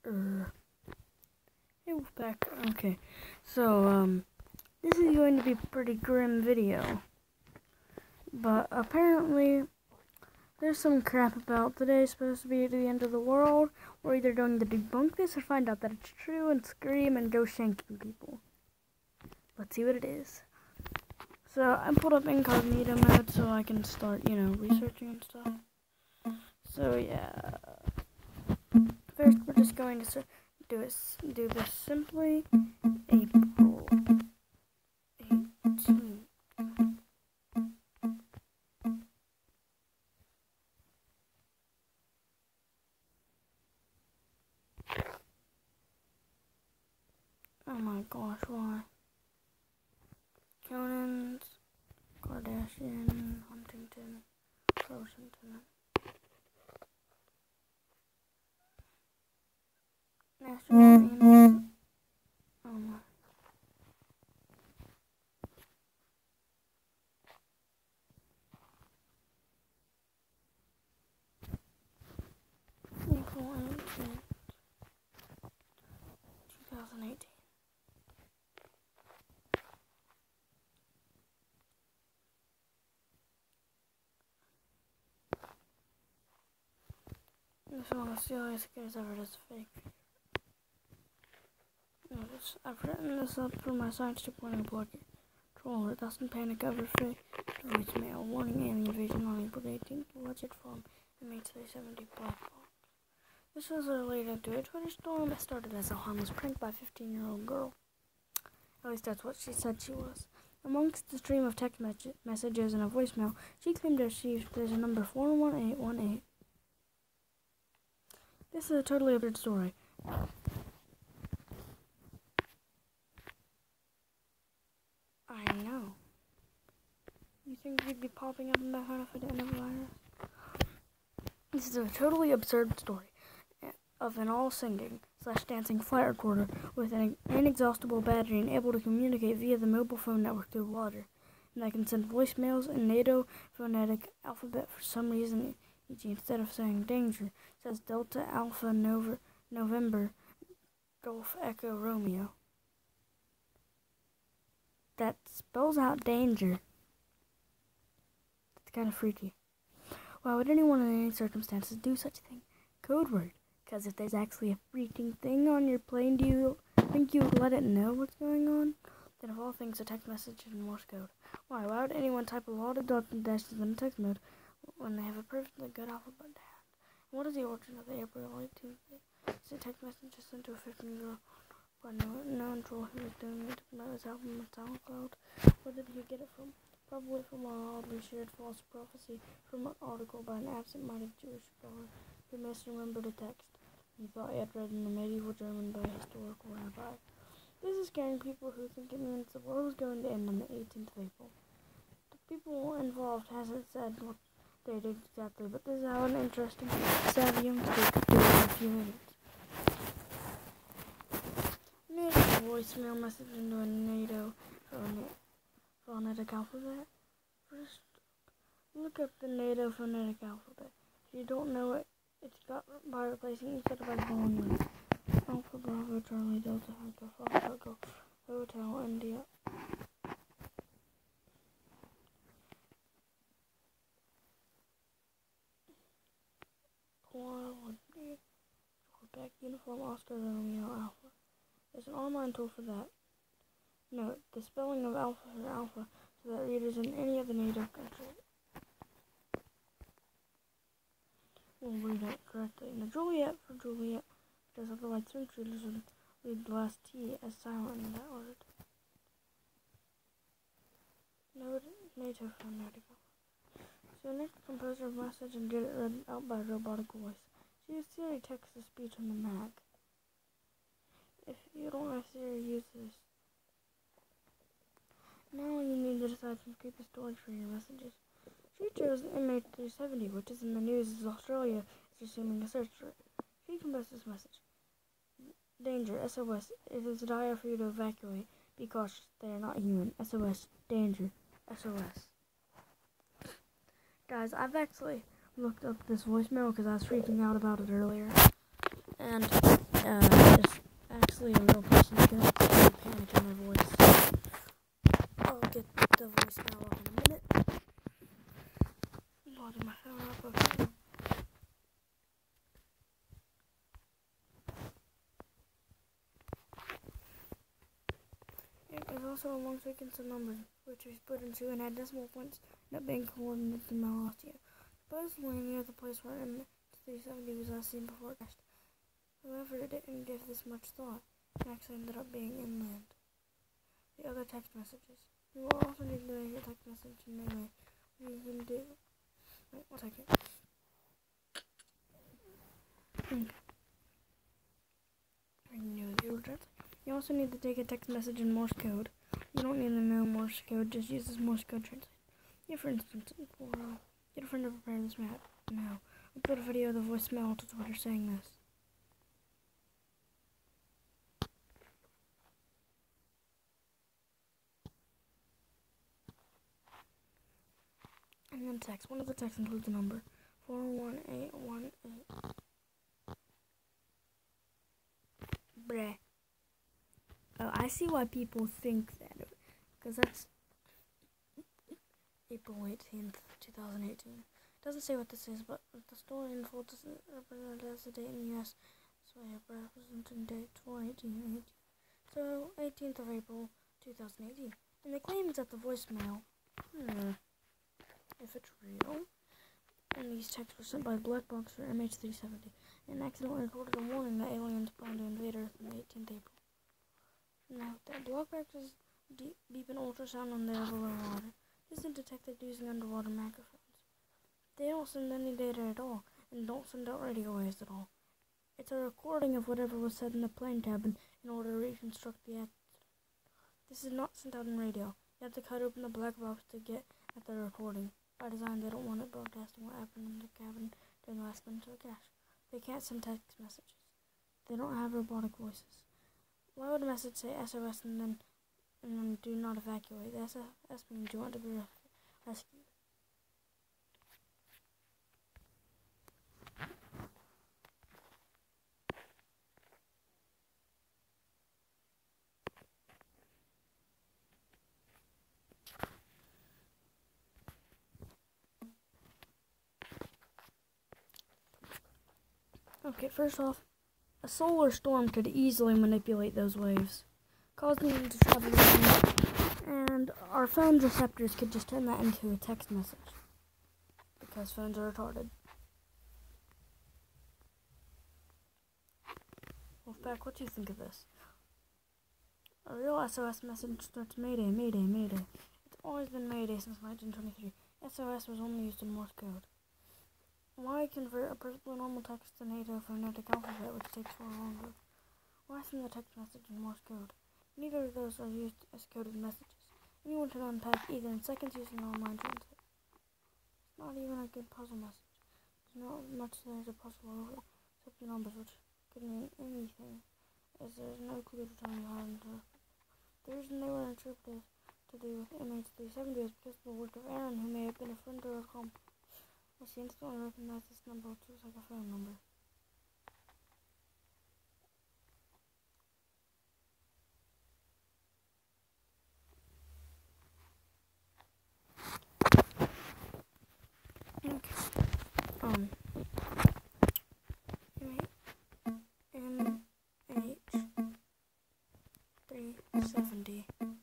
Hey, Wolfpack. Okay, so, this is going to be a pretty grim video. But apparently, there's some crap about today's supposed to be the end of the world. We're either going to debunk this or find out that it's true and scream and go shanking people. Let's see what it is. So, I pulled up incognito mode so I can start, researching and stuff. So, yeah. First, we're just going to do this simply. April 18th. Oh my gosh, why? Conan's, Kardashian, Huntington, Rosenton. National Animals. Oh my. April 18th, 2018. This is one of the silliest guys ever does fake. I've written this up for my Science 2.0 blog. Troll it, doesn't panic over fake. Voicemail, warning alien invasion on April 18th. Alleged from MH370 Black Box. This was related to a Twitter storm that started as a harmless prank by a 15-year-old girl. At least that's what she said she was. Amongst the stream of text messages and a voicemail, she claimed to receive there's a number 41818. This is a totally absurd story. I know. You think you'd be popping up in the head if I didn't have a virus? This is a totally absurd story of an all-singing / dancing flight recorder with an inexhaustible battery and able to communicate via the mobile phone network through water. And that can send voicemails in NATO phonetic alphabet for some reason. Instead of saying danger, says Delta Alpha November Golf Echo Romeo. That spells out danger. That's kind of freaky. Why would anyone in any circumstances do such a thing? Code word. Because if there's actually a freaking thing on your plane, do you think you would let it know what's going on? Then of all things, a text message in Morse code. Why would anyone type a lot of dots and dashes in text mode when they have a perfectly good alphabet to hand? What is the origin of the April 18th? Is a text message sent to a 15-year-old by known troll who was doing it about his album on SoundCloud? Where did he get it from? Probably from an oddly shared false prophecy from an article by an absent-minded Jewish scholar who misremembered a text he thought he had read in the medieval German by a historical rabbi. This is scaring people who think it means the world is going to end on the 18th of April. The people involved hasn't said what they did exactly, but this is how an interesting, savvy youngster could do it in a few minutes. Made a voicemail message into a NATO phonetic alphabet. First, look up the NATO phonetic alphabet. If you don't know it, it's got by replacing each letter by going with Alpha Bravo Charlie Delta Echo Fox Echo Hotel India. Quebec Uniform Oscar Romeo Alpha. There's an online tool for that. Note the spelling of alpha for alpha so that readers in any of the NATO countries will read it correctly. Now Juliet for Juliet, because otherwise search readers would read the last T as silent in that word. Note NATO phonetic alpha. So next compose a message and get it read out by a robotic voice. Use Siri text-to-speech on the Mac. If you don't have Siri, use this. Now you need to decide some creepy storage for your messages. She chose MH370, which is in the news as Australia is assuming a search for it. She composed this message. Danger, SOS. It is dire for you to evacuate. Be cautious. They are not human. SOS. Danger. SOS. Guys, I've actually looked up this voicemail because I was freaking out about it earlier. And It's actually a real person's gonna panic in their voice. I'll get the voicemail up in a minute. Loading my phone up, okay. There's also a long sequence of numbers, which we split into and add decimal points, not being coordinates in Malostia. Supposedly near the place where M370 was last seen before it crashed. However, it didn't give this much thought, and actually ended up being inland. The other text messages. You will also need to make a text message in melee. You can do... Wait, 1 second. You also need to take a text message in Morse code. You don't need to know Morse code, just use this Morse code translate. For instance, get a friend to prepare this map now. Upload a video of the voicemail to Twitter saying this. And then text. One of the texts includes a number. 41818. Bruh. Oh, I see why people think that. Because that's April 18th, 2018. Doesn't say what this is, but the story unfolds represented as the date in the U.S. So I have representing date 2018. So 18th of April, 2018. And the claim is that the voicemail, if it's real, and these texts were sent by Black Box for MH370, and accidentally recorded a warning that aliens plan to invade Earth on the 18th April. Now, that Black Box is beeping ultrasound on there below water. This is detected using underwater microphones. They don't send any data at all, and don't send out radio waves at all. It's a recording of whatever was said in the plane cabin in order to reconstruct the accident. This is not sent out in radio. You have to cut open the black box to get at the recording. By design, they don't want it broadcasting what happened in the cabin during the last minutes of the crash. They can't send text messages. They don't have robotic voices. Why would a message say SOS and then do not evacuate? The SOS means you want to be rescued. Okay, first off, a solar storm could easily manipulate those waves, causing them to travel around, and our phone's receptors could just turn that into a text message, because phones are retarded. Wolfpack, what do you think of this? A real SOS message starts Mayday, Mayday, Mayday. It's always been Mayday since 1923. SOS was only used in Morse code. Why convert a perfectly normal text to NATO phonetic alphabet, which takes far longer? Why send the text message in Morse code? Neither of those are used as coded messages. Anyone can unpack either in seconds using online translate. It's not even a good puzzle message. There's not much there to puzzle over, except the numbers, which could mean anything, as there's no clue to tell you how to interpret. The reason they were interpreted to do with MH370 is because of the work of Aaron, who may have been a friend or a accomplice. I instantly recognize this number, which looks like a phone number. MH370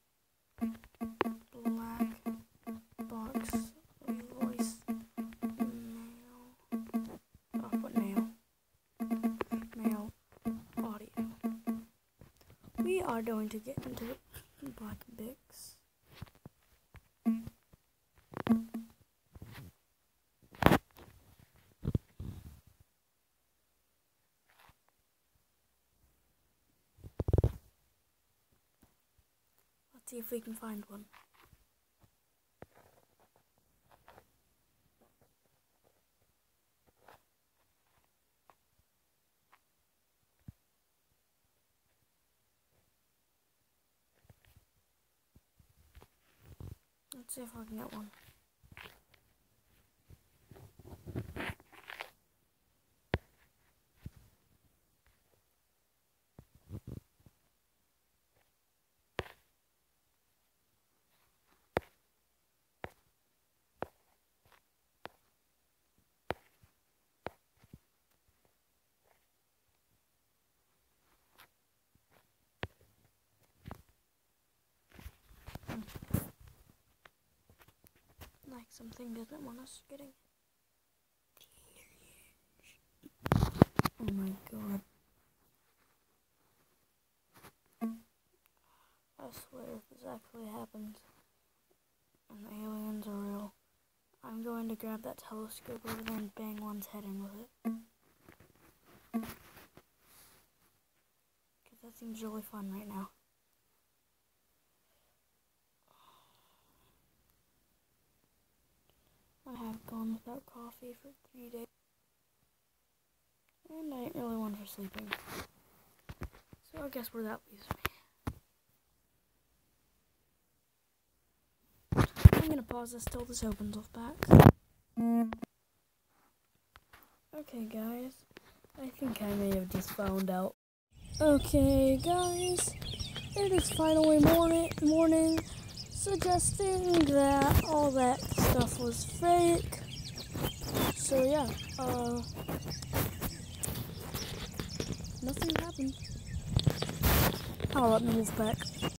Black Box voice mail. Oh, what mail? Mail audio. We are going to get into Black Bix. Let's see if we can find one. Let's see if I can get one. like something doesn't want us getting. Oh my god. I swear if this actually happens and the aliens are real, I'm going to grab that telescope over there and bang one's head in with it. Because that seems really fun right now. I have gone without coffee for 3 days. And I ain't really one for sleeping. So I guess where that leaves me. I'm gonna pause this till this opens off back. Okay guys, I think I may have just found out. Okay guys, it is finally morning, suggesting that all that stuff was fake. So yeah, nothing happened. How about the Wolfpack?